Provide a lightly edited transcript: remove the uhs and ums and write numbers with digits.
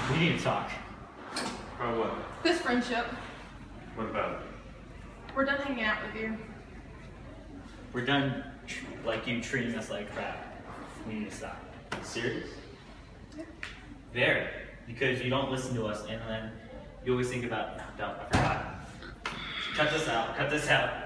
We need to talk. About what? This friendship. What about it? We're done hanging out with you. We're done like you treating us like crap. We need to stop. Serious? Very. Because you don't listen to us and then you always think about, no, I forgot. Cut this out, cut this out.